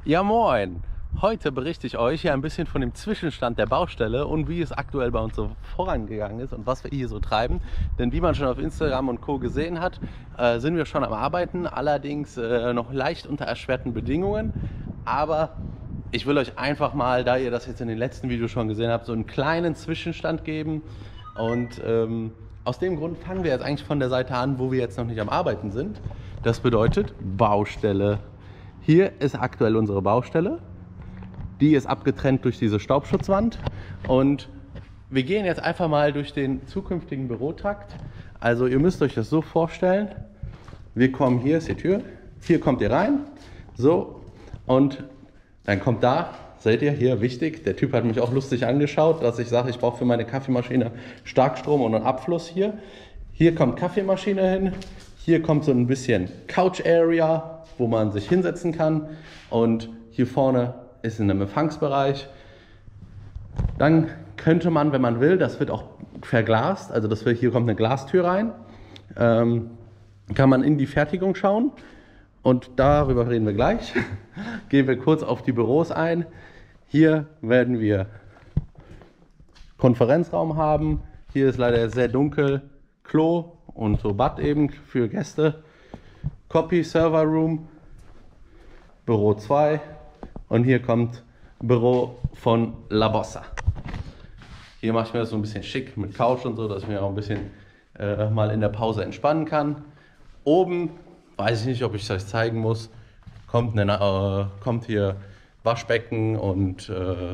Ja moin! Heute berichte ich euch hier ein bisschen von dem Zwischenstand der Baustelle und wie es aktuell bei uns so vorangegangen ist und was wir hier so treiben. Denn wie man schon auf Instagram und Co. gesehen hat, sind wir schon am Arbeiten, allerdings noch leicht unter erschwerten Bedingungen. Aber ich will euch einfach mal, da ihr das jetzt in den letzten Videos schon gesehen habt, so einen kleinen Zwischenstand geben. Und aus dem Grund fangen wir jetzt eigentlich von der Seite an, wo wir jetzt noch nicht am Arbeiten sind. Das bedeutet Baustelle. Hier ist aktuell unsere Baustelle. Die ist abgetrennt durch diese Staubschutzwand. Und wir gehen jetzt einfach mal durch den zukünftigen Bürotrakt. Also ihr müsst euch das so vorstellen. Wir kommen, hier ist die Tür. Hier kommt ihr rein. So. Und dann kommt da, seht ihr, hier wichtig, der Typ hat mich auch lustig angeschaut, dass ich sage, ich brauche für meine Kaffeemaschine Starkstrom und einen Abfluss hier. Hier kommt Kaffeemaschine hin. Hier kommt so ein bisschen Couch Area, wo man sich hinsetzen kann. Und hier vorne ist in einem Empfangsbereich. Dann könnte man, wenn man will, das wird auch verglast, also hier kommt eine Glastür rein, kann man in die Fertigung schauen und darüber reden wir gleich. Gehen wir kurz auf die Büros ein. Hier werden wir Konferenzraum haben. Hier ist leider sehr dunkel, Klo und so Bad eben für Gäste. Copy Server Room, Büro 2. Und hier kommt Büro von La Bossa. Hier mache ich mir das so ein bisschen schick mit Couch und so, dass ich mir auch ein bisschen mal in der Pause entspannen kann. Oben, weiß ich nicht, ob ich es euch zeigen muss, kommt hier Waschbecken und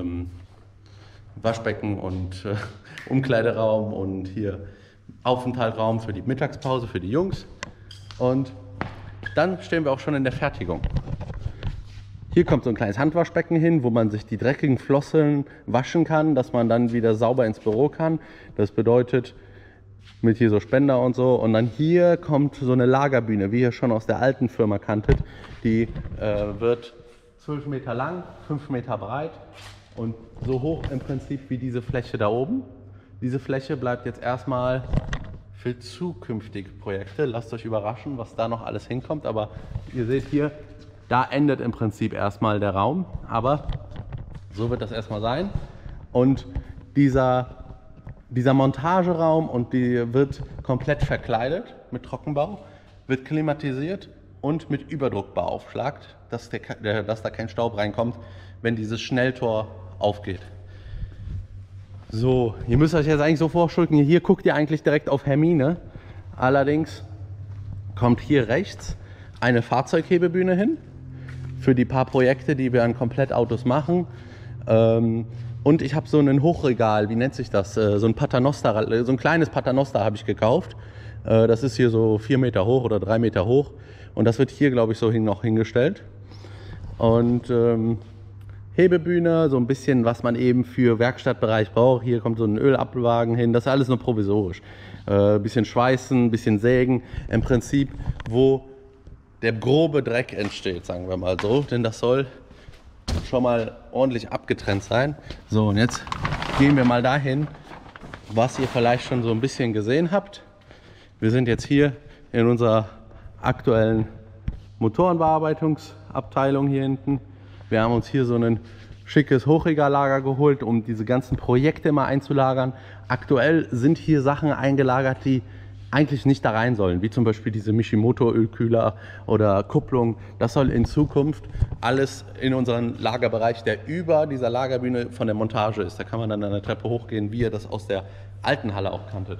Umkleideraum und hier Aufenthaltsraum für die Mittagspause für die Jungs. Und dann stehen wir auch schon in der Fertigung. Hier kommt so ein kleines Handwaschbecken hin, wo man sich die dreckigen Flosseln waschen kann, dass man dann wieder sauber ins Büro kann. Das bedeutet, mit hier so Spender und so. Und dann hier kommt so eine Lagerbühne, wie ihr schon aus der alten Firma kanntet. Die wird 12 Meter lang, 5 Meter breit und so hoch im Prinzip wie diese Fläche da oben. Diese Fläche bleibt jetzt erstmal für zukünftige Projekte. Lasst euch überraschen, was da noch alles hinkommt. Aber ihr seht hier, da endet im Prinzip erstmal der Raum, aber so wird das erstmal sein. Und dieser Montageraum und die wird komplett verkleidet mit Trockenbau, wird klimatisiert und mit Überdruck beaufschlagt, dass da kein Staub reinkommt, wenn dieses Schnelltor aufgeht. So, ihr müsst euch jetzt eigentlich so vorstellen, hier guckt ihr eigentlich direkt auf Hermine. Allerdings kommt hier rechts eine Fahrzeughebebühne hin. Für die paar Projekte, die wir an Komplettautos machen. Und ich habe so ein Hochregal, wie nennt sich das? So ein Paternoster, so ein kleines Paternoster habe ich gekauft. Das ist hier so 4 Meter hoch oder 3 Meter hoch. Und das wird hier, glaube ich, so noch hingestellt. Und Hebebühne, so ein bisschen, was man eben für Werkstattbereich braucht. Hier kommt so ein Ölabwagen hin. Das ist alles nur provisorisch. Bisschen schweißen, bisschen sägen. Im Prinzip, wo der grobe Dreck entsteht, sagen wir mal so, denn das soll schon mal ordentlich abgetrennt sein. So, und jetzt gehen wir mal dahin, was ihr vielleicht schon so ein bisschen gesehen habt. Wir sind jetzt hier in unserer aktuellen Motorenbearbeitungsabteilung hier hinten. Wir haben uns hier so ein schickes Hochregallager geholt, um diese ganzen Projekte mal einzulagern. Aktuell sind hier Sachen eingelagert, die eigentlich nicht da rein sollen, wie zum Beispiel diese Mishimoto-Ölkühler oder Kupplung. Das soll in Zukunft alles in unseren Lagerbereich, der über dieser Lagerbühne von der Montage ist. Da kann man dann an der Treppe hochgehen, wie ihr das aus der alten Halle auch kanntet.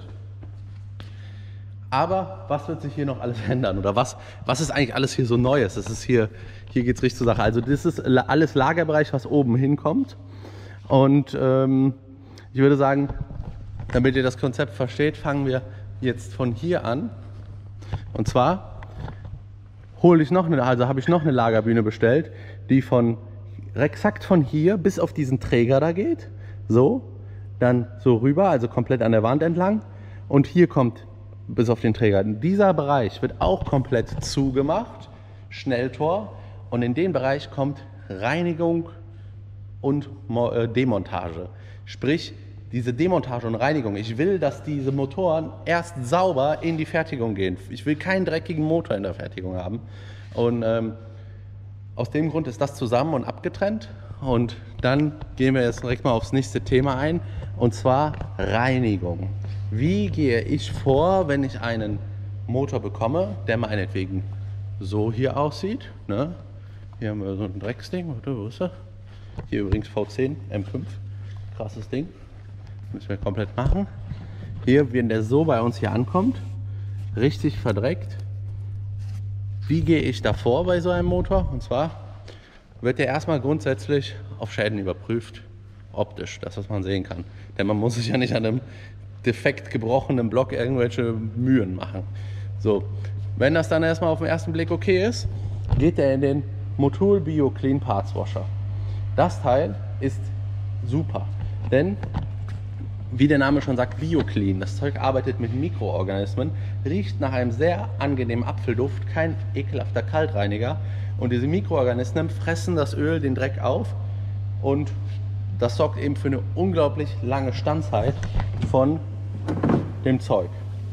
Aber was wird sich hier noch alles ändern? Oder was ist eigentlich alles hier so Neues? Das ist hier geht es richtig zur Sache. Also das ist alles Lagerbereich, was oben hinkommt. Und ich würde sagen, damit ihr das Konzept versteht, fangen wir jetzt von hier an. Und zwar habe ich noch eine Lagerbühne bestellt, die exakt von hier bis auf diesen Träger da geht. So, dann so rüber, also komplett an der Wand entlang. Und hier kommt bis auf den Träger. Dieser Bereich wird auch komplett zugemacht, Schnelltor. Und in den Bereich kommt Reinigung und Demontage. Sprich, diese Demontage und Reinigung. Ich will, dass diese Motoren erst sauber in die Fertigung gehen. Ich will keinen dreckigen Motor in der Fertigung haben. Und Aus dem Grund ist das zusammen und abgetrennt. Und dann gehen wir jetzt direkt mal aufs nächste Thema ein, und zwar Reinigung. Wie gehe ich vor, wenn ich einen Motor bekomme, der meinetwegen so hier aussieht, ne? Hier haben wir so ein Drecksding, oder wo ist er? Hier übrigens V10 M5, krasses Ding, müssen wir komplett machen. Hier, wenn der so bei uns hier ankommt, richtig verdreckt. Wie gehe ich da vor bei so einem Motor? Und zwar wird der erstmal grundsätzlich auf Schäden überprüft, optisch, das was man sehen kann. Denn man muss sich ja nicht an einem defekt gebrochenen Block irgendwelche Mühen machen. So, wenn das dann erstmal auf den ersten Blick okay ist, geht er in den Motul Bio Clean Parts Washer. Das Teil ist super, denn wie der Name schon sagt, BioClean. Das Zeug arbeitet mit Mikroorganismen, riecht nach einem sehr angenehmen Apfelduft, kein ekelhafter Kaltreiniger. Und diese Mikroorganismen fressen das Öl, den Dreck auf, und das sorgt eben für eine unglaublich lange Standzeit von dem Zeug.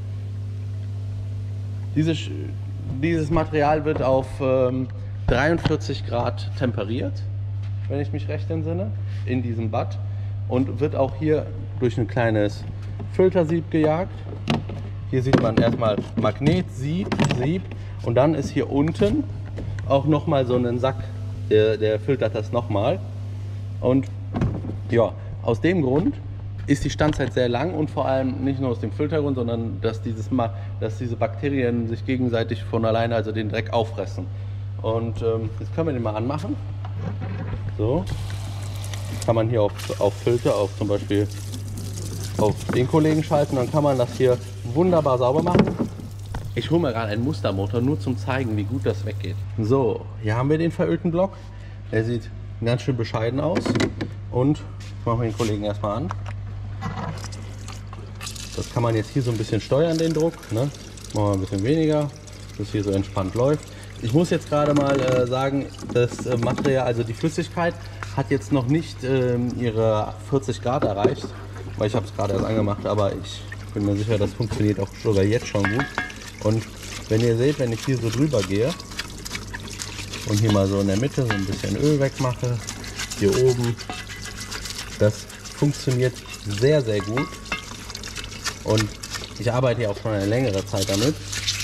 Dieses Material wird auf 43 Grad temperiert, wenn ich mich recht entsinne, in diesem Bad, und wird auch hier durch ein kleines Filtersieb gejagt. Hier sieht man erstmal Magnetsieb, und dann ist hier unten auch nochmal so ein Sack, der filtert das nochmal. Und ja, aus dem Grund ist die Standzeit sehr lang, und vor allem nicht nur aus dem Filtergrund, sondern dass diese Bakterien sich gegenseitig von alleine, also den Dreck, auffressen. Und jetzt können wir den mal anmachen. So, kann man hier auf Filter, auf zum Beispiel auf den Kollegen schalten, dann kann man das hier wunderbar sauber machen. Ich hole mir gerade einen Mustermotor, nur zum zeigen, wie gut das weggeht. So, hier haben wir den verölten Block. Der sieht ganz schön bescheiden aus. Und ich mache den Kollegen erstmal an. Das kann man jetzt hier so ein bisschen steuern, den Druck. Ne? Machen wir ein bisschen weniger, dass hier so entspannt läuft. Ich muss jetzt gerade mal sagen, das Material, also die Flüssigkeit, hat jetzt noch nicht ihre 40 Grad erreicht, weil ich habe es gerade erst angemacht, aber ich bin mir sicher, das funktioniert auch sogar jetzt schon gut. Und wenn ihr seht, wenn ich hier so drüber gehe und hier mal so in der Mitte so ein bisschen Öl wegmache, hier oben, das funktioniert sehr, sehr gut. Und ich arbeite ja auch schon eine längere Zeit damit.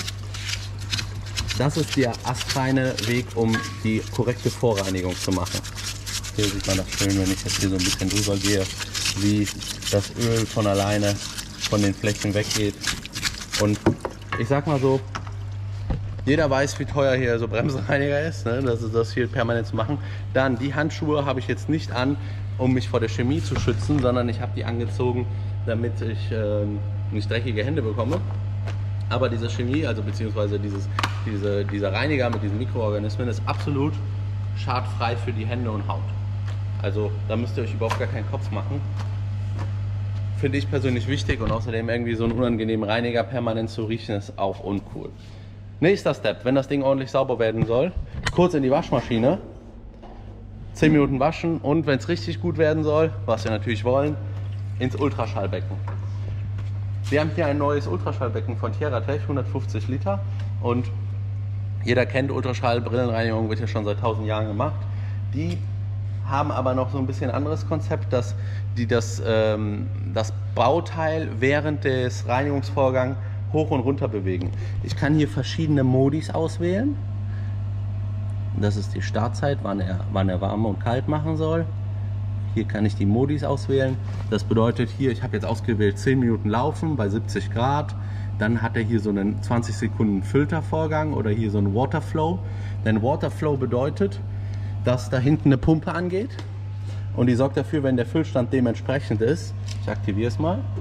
Das ist der astreine Weg, um die korrekte Vorreinigung zu machen. Hier sieht man das schön, wenn ich jetzt hier so ein bisschen drüber gehe, wie das Öl von alleine von den Flächen weggeht. Und ich sag mal so, jeder weiß, wie teuer hier so Bremsenreiniger ist, ne? Das ist das hier permanent zu machen. Dann die Handschuhe habe ich jetzt nicht an, um mich vor der Chemie zu schützen, sondern ich habe die angezogen, damit ich nicht dreckige Hände bekomme. Aber diese Chemie, also beziehungsweise dieser Reiniger mit diesen Mikroorganismen, ist absolut schadfrei für die Hände und Haut. Also da müsst ihr euch überhaupt gar keinen Kopf machen. Finde ich persönlich wichtig, und außerdem irgendwie so einen unangenehmen Reiniger permanent zu riechen, ist auch uncool. Nächster Step, wenn das Ding ordentlich sauber werden soll, kurz in die Waschmaschine, 10 Minuten waschen, und wenn es richtig gut werden soll, was wir natürlich wollen, ins Ultraschallbecken. Wir haben hier ein neues Ultraschallbecken von TierraTech, 150 Liter, und jeder kennt Ultraschall, Brillenreinigung wird ja schon seit 1000 Jahren gemacht. Die haben aber noch so ein bisschen anderes Konzept, dass die das Bauteil während des Reinigungsvorgangs hoch und runter bewegen. Ich kann hier verschiedene Modis auswählen. Das ist die Startzeit, wann er warm und kalt machen soll. Hier kann ich die Modis auswählen. Das bedeutet hier, ich habe jetzt ausgewählt 10 Minuten laufen bei 70 Grad. Dann hat er hier so einen 20 Sekunden Filtervorgang oder hier so einen Waterflow. Denn Waterflow bedeutet, dass da hinten eine Pumpe angeht, und die sorgt dafür, wenn der Füllstand dementsprechend ist. Ich aktiviere es mal.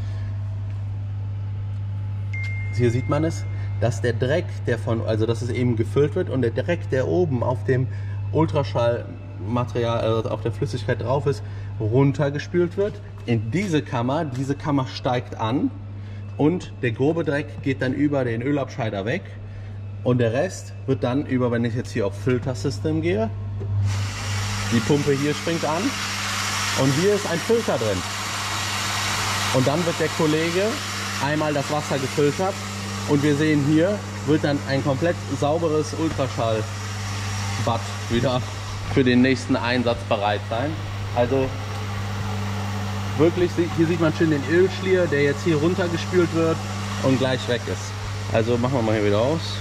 Hier sieht man es, dass der Dreck, also dass es eben gefüllt wird, und der Dreck, der oben auf dem Ultraschallmaterial, also auf der Flüssigkeit drauf ist, runtergespült wird in diese Kammer. Diese Kammer steigt an, und der grobe Dreck geht dann über den Ölabscheider weg, und der Rest wird dann über, wenn ich jetzt hier auf Filter System gehe, die Pumpe hier springt an, und hier ist ein Filter drin. Und dann wird der Kollege einmal das Wasser gefiltert, und wir sehen hier wird dann ein komplett sauberes Ultraschallbad wieder für den nächsten Einsatz bereit sein. Also wirklich, hier sieht man schön den Ölschlier, der jetzt hier runtergespült wird und gleich weg ist. Also machen wir mal hier wieder aus.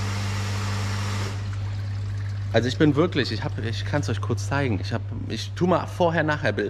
Also ich bin wirklich, ich kann es euch kurz zeigen. Ich tue mal Vorher-Nachher-Bild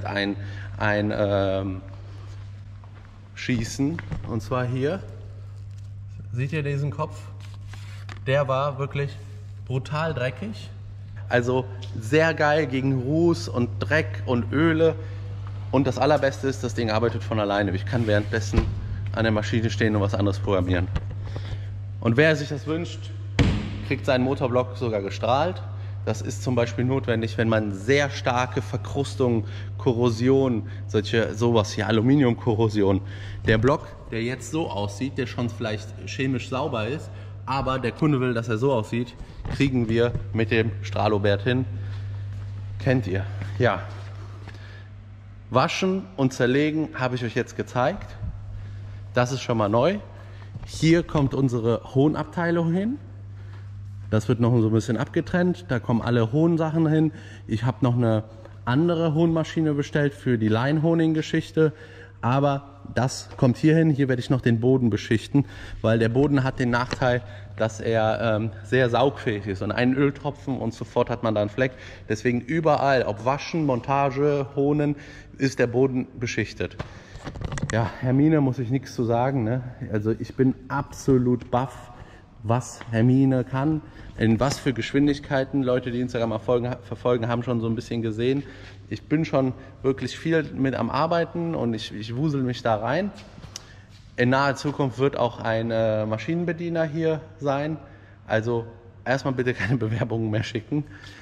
schießen. Und zwar hier. Seht ihr diesen Kopf? Der war wirklich brutal dreckig. Also sehr geil gegen Ruß und Dreck und Öle. Und das Allerbeste ist, das Ding arbeitet von alleine. Ich kann währenddessen an der Maschine stehen und was anderes programmieren. Und wer sich das wünscht, kriegt seinen Motorblock sogar gestrahlt. Das ist zum Beispiel notwendig, wenn man sehr starke Verkrustung, Korrosion, sowas hier, Aluminiumkorrosion. Der Block, der jetzt so aussieht, der schon vielleicht chemisch sauber ist, aber der Kunde will, dass er so aussieht, kriegen wir mit dem Stralobert hin. Kennt ihr? Ja. Waschen und zerlegen habe ich euch jetzt gezeigt. Das ist schon mal neu. Hier kommt unsere Hohnabteilung hin. Das wird noch so ein bisschen abgetrennt. Da kommen alle Hohnsachen hin. Ich habe noch eine andere Hohnmaschine bestellt für die Leinhoning-Geschichte. Aber das kommt hier hin. Hier werde ich noch den Boden beschichten, weil der Boden hat den Nachteil, dass er sehr saugfähig ist. Und einen Öltropfen und sofort hat man da einen Fleck. Deswegen überall, ob Waschen, Montage, Hohnen, ist der Boden beschichtet. Ja, Hermine muss ich nichts zu sagen, ne? Also ich bin absolut baff, was Hermine kann, in was für Geschwindigkeiten. Leute, die Instagram verfolgen, haben schon so ein bisschen gesehen. Ich bin schon wirklich viel mit am Arbeiten und ich wusel mich da rein. In naher Zukunft wird auch ein Maschinenbediener hier sein. Also erstmal bitte keine Bewerbungen mehr schicken.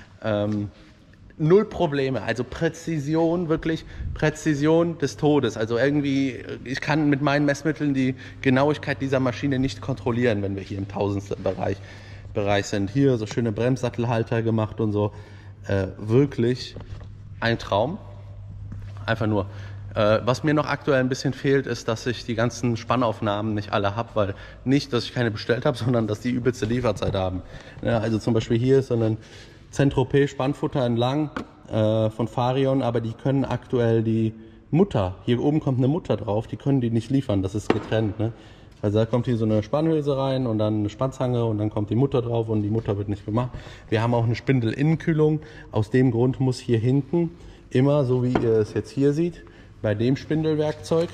Null Probleme, also Präzision, wirklich Präzision des Todes. Also irgendwie, ich kann mit meinen Messmitteln die Genauigkeit dieser Maschine nicht kontrollieren, wenn wir hier im Tausendstel Bereich sind. Hier so schöne Bremssattelhalter gemacht und so. Wirklich ein Traum. Einfach nur. Was mir noch aktuell ein bisschen fehlt, ist, dass ich die ganzen Spannaufnahmen nicht alle habe, weil nicht, dass ich keine bestellt habe, sondern dass die übelste Lieferzeit haben. Ja, also zum Beispiel hier ist so ein Saint-Tropez Spannfutter entlang von Farion, aber die können aktuell die Mutter, hier oben kommt eine Mutter drauf, die können die nicht liefern, das ist getrennt. Ne? Also da kommt hier so eine Spannhülse rein und dann eine Spannzange und dann kommt die Mutter drauf und die Mutter wird nicht gemacht. Wir haben auch eine Spindelinnenkühlung, aus dem Grund muss hier hinten immer, so wie ihr es jetzt hier seht, bei dem Spindelwerkzeug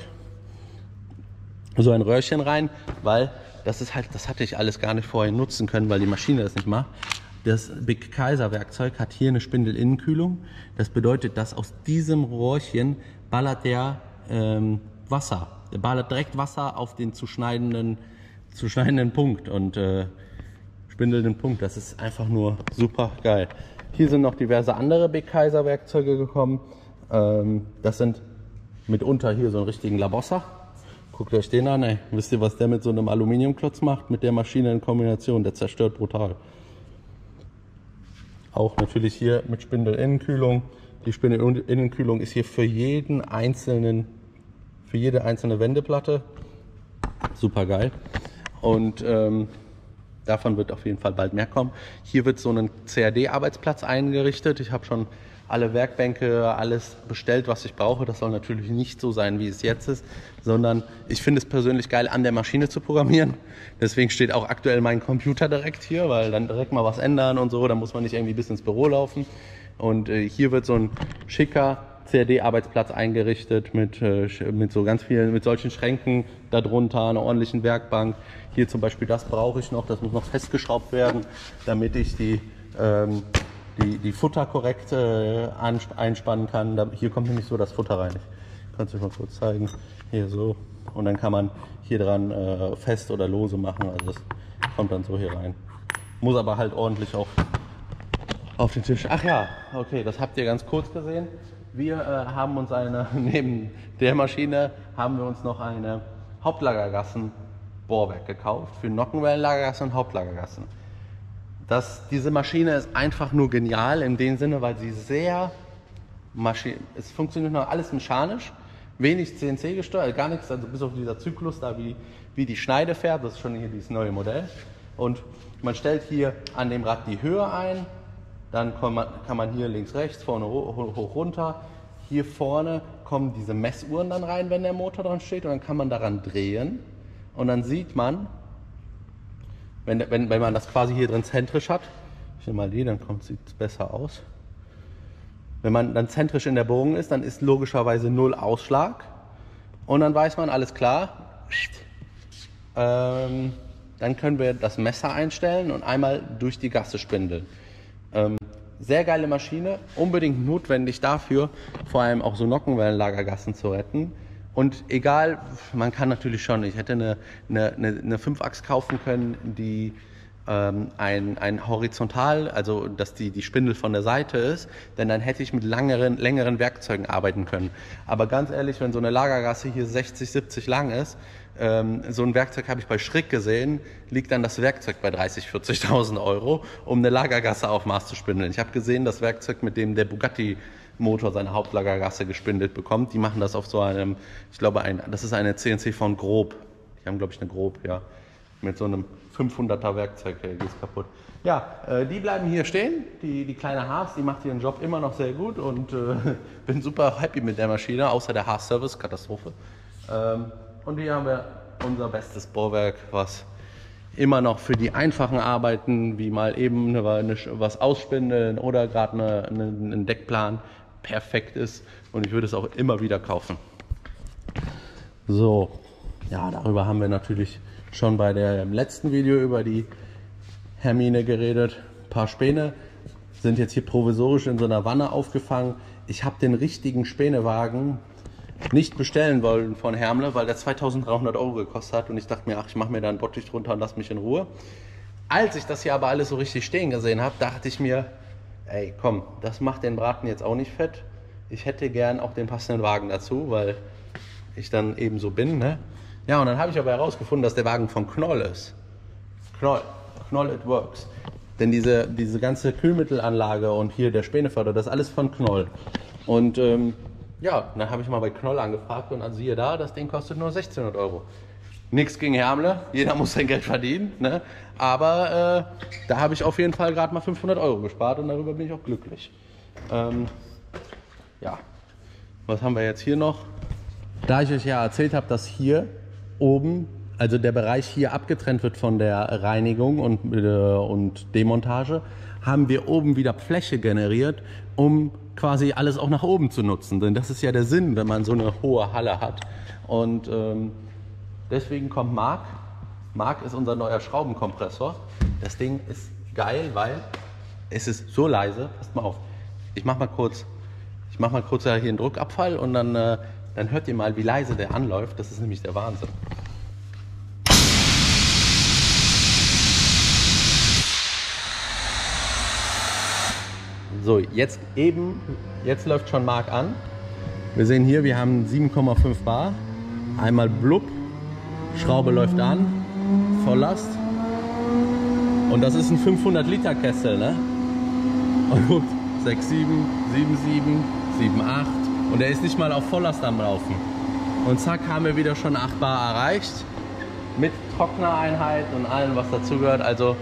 so ein Röhrchen rein, weil das ist halt, das hatte ich alles gar nicht vorher nutzen können, weil die Maschine das nicht macht. Das Big Kaiser Werkzeug hat hier eine Spindelinnenkühlung. Das bedeutet, dass aus diesem Rohrchen ballert der Wasser. Der ballert direkt Wasser auf den zu schneidenden Punkt und spindelnden Punkt. Das ist einfach nur super geil. Hier sind noch diverse andere Big Kaiser Werkzeuge gekommen. Das sind mitunter hier so einen richtigen Labossa. Guckt euch den an, ey. Wisst ihr, was der mit so einem Aluminiumklotz macht? Mit der Maschine in Kombination. Der zerstört brutal. Auch natürlich hier mit Spindelinnenkühlung. Die Spindelinnenkühlung ist hier für jede einzelne Wendeplatte. Super geil. Und davon wird auf jeden Fall bald mehr kommen. Hier wird so ein CAD-Arbeitsplatz eingerichtet. Ich habe schon alle Werkbänke, alles bestellt, was ich brauche. Das soll natürlich nicht so sein, wie es jetzt ist, sondern ich finde es persönlich geil, an der Maschine zu programmieren. Deswegen steht auch aktuell mein Computer direkt hier, weil dann direkt mal was ändern und so, da muss man nicht irgendwie bis ins Büro laufen. Und hier wird so ein schicker CAD-Arbeitsplatz eingerichtet mit so ganz vielen, mit solchen Schränken darunter, einer ordentlichen Werkbank. Hier zum Beispiel, das brauche ich noch, das muss noch festgeschraubt werden, damit ich die Futter korrekt einspannen kann. Hier kommt nämlich so das Futter rein. Ich kann es euch mal kurz zeigen. Hier so. Und dann kann man hier dran fest oder lose machen. Also das kommt dann so hier rein. Muss aber halt ordentlich auch auf den Tisch. Ach ja, okay, das habt ihr ganz kurz gesehen. Wir haben uns neben der Maschine haben wir uns noch eine Hauptlagergassen-Bohrwerk gekauft für Nockenwellenlagergassen und Hauptlagergassen. Diese Maschine ist einfach nur genial in dem Sinne, weil sie es funktioniert noch alles mechanisch, wenig CNC gesteuert, gar nichts, also bis auf dieser Zyklus da, wie die Schneide fährt, das ist schon hier dieses neue Modell. Und man stellt hier an dem Rad die Höhe ein, Dann kann man hier links, rechts, vorne hoch, runter. Hier vorne kommen diese Messuhren dann rein, wenn der Motor dran steht. Und dann kann man daran drehen. Und dann sieht man, wenn man das quasi hier drin zentrisch hat, ich nehme mal die, dann sieht es besser aus. Wenn man dann zentrisch in der Bohrung ist, dann ist logischerweise 0 Ausschlag. Und dann weiß man, alles klar. Dann können wir das Messer einstellen und einmal durch die Gasse spindeln. Sehr geile Maschine, unbedingt notwendig dafür, vor allem auch so Nockenwellenlagergassen zu retten. Und egal, man kann natürlich schon, ich hätte eine 5-Achs kaufen können, die ein horizontal, also dass die Spindel von der Seite ist, denn dann hätte ich mit längeren Werkzeugen arbeiten können. Aber ganz ehrlich, wenn so eine Lagergasse hier 60, 70 lang ist, so ein Werkzeug habe ich bei Schrick gesehen, liegt dann das Werkzeug bei 30.000, 40.000 Euro, um eine Lagergasse auf Maß zu spindeln. Ich habe gesehen, das Werkzeug, mit dem der Bugatti Motor seine Hauptlagergasse gespindelt bekommt, die machen das auf so einem, ich glaube, das ist eine CNC von Grob. Die haben, glaube ich, eine Grob, ja. Mit so einem 500er Werkzeug, die ist kaputt. Ja, die bleiben hier stehen, die kleine Haas, die macht ihren Job immer noch sehr gut und bin super happy mit der Maschine, außer der Haas-Service, Katastrophe. Und hier haben wir unser bestes Bohrwerk, was immer noch für die einfachen Arbeiten, wie mal eben was ausspindeln oder gerade einen Deckplan, perfekt ist. Und ich würde es auch immer wieder kaufen. So, ja, darüber haben wir natürlich schon bei dem letzten Video über die Hermine geredet. Ein paar Späne sind jetzt hier provisorisch in so einer Wanne aufgefangen. Ich habe den richtigen Spänewagen nicht bestellen wollen von Hermle, weil der 2.300 Euro gekostet hat und ich dachte mir, ach, ich mache mir da einen Bottich drunter und lass mich in Ruhe. Als ich das hier aber alles so richtig stehen gesehen habe, dachte ich mir, ey, komm, das macht den Braten jetzt auch nicht fett. Ich hätte gern auch den passenden Wagen dazu, weil ich dann eben so bin, ne? Ja, und dann habe ich aber herausgefunden, dass der Wagen von Knoll ist. Knoll it works. Denn diese ganze Kühlmittelanlage und hier der Späneförder, das ist alles von Knoll. Und ja, dann habe ich mal bei Knoll angefragt und dann siehe da, das Ding kostet nur 1.600 Euro. Nichts gegen Hermle, jeder muss sein Geld verdienen, ne? Aber da habe ich auf jeden Fall gerade mal 500 Euro gespart und darüber bin ich auch glücklich. Ja, was haben wir jetzt hier noch? Da ich euch ja erzählt habe, dass hier oben, also der Bereich hier abgetrennt wird von der Reinigung und Demontage, haben wir oben wieder Fläche generiert, um quasi alles auch nach oben zu nutzen. Denn das ist ja der Sinn, wenn man so eine hohe Halle hat. Und deswegen kommt Marc. Marc ist unser neuer Schraubenkompressor. Das Ding ist geil, weil es ist so leise. Passt mal auf. Ich mach mal kurz hier einen Druckabfall und dann hört ihr mal, wie leise der anläuft. Das ist nämlich der Wahnsinn. So, jetzt läuft schon Marc an. Wir sehen hier, wir haben 7,5 Bar. Einmal blub, Schraube läuft an, Volllast. Und das ist ein 500 Liter Kessel, ne? Und guckt, 6, 7, 7, 7, 7, 8. Und er ist nicht mal auf Volllast am Laufen. Und zack, haben wir wieder schon 8 Bar erreicht. Mit Trocknereinheit und allem, was dazugehört. Also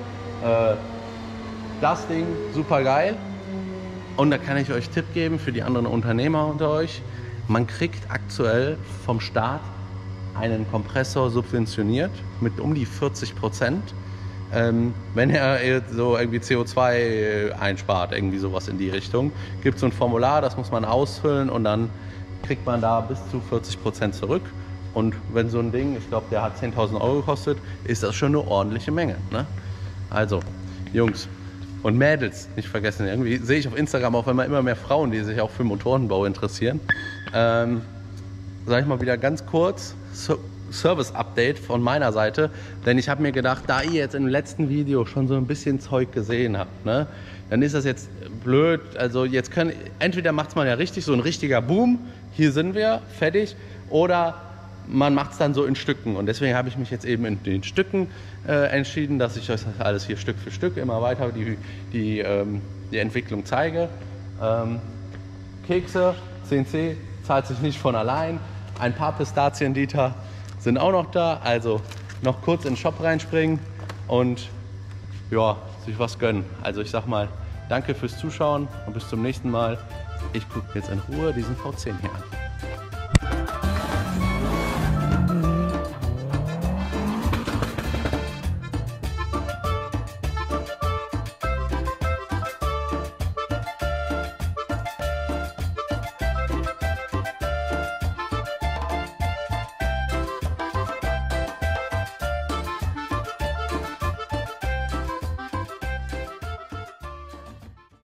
das Ding super geil. Und da kann ich euch Tipp geben für die anderen Unternehmer unter euch. Man kriegt aktuell vom Staat einen Kompressor subventioniert mit um die 40%. Wenn er so irgendwie CO2 einspart, irgendwie sowas in die Richtung. Gibt es so ein Formular, das muss man ausfüllen und dann kriegt man da bis zu 40% zurück. Und wenn so ein Ding, ich glaube, der hat 10.000 Euro gekostet, ist das schon eine ordentliche Menge, ne? Also, Jungs und Mädels, nicht vergessen, irgendwie sehe ich auf Instagram auch immer mehr Frauen, die sich auch für Motorenbau interessieren. Sag ich mal wieder ganz kurz, Service-Update von meiner Seite, denn ich habe mir gedacht, da ihr jetzt im letzten Video schon so ein bisschen Zeug gesehen habt, ne, dann ist das jetzt blöd, also jetzt entweder macht es mal ja richtig, so ein richtiger Boom, hier sind wir, fertig, oder man macht es dann so in Stücken und deswegen habe ich mich jetzt eben in den Stücken entschieden, dass ich euch das alles hier Stück für Stück immer weiter die Entwicklung zeige. Kekse, CNC, zahlt sich nicht von allein, ein paar Pistazien-Liter sind auch noch da, also noch kurz in den Shop reinspringen und ja, sich was gönnen. Also ich sag mal, Danke fürs Zuschauen und bis zum nächsten Mal. Ich gucke jetzt in Ruhe diesen V10 hier an.